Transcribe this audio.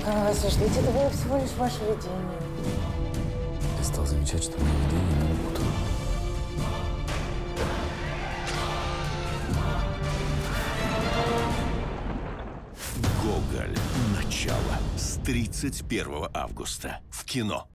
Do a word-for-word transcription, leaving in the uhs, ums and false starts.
пока вы вас ждите, это было всего лишь ваше видение. Я стал замечать, что мои видения не лгут. Гоголь. Начало. С тридцать первого августа. В кино.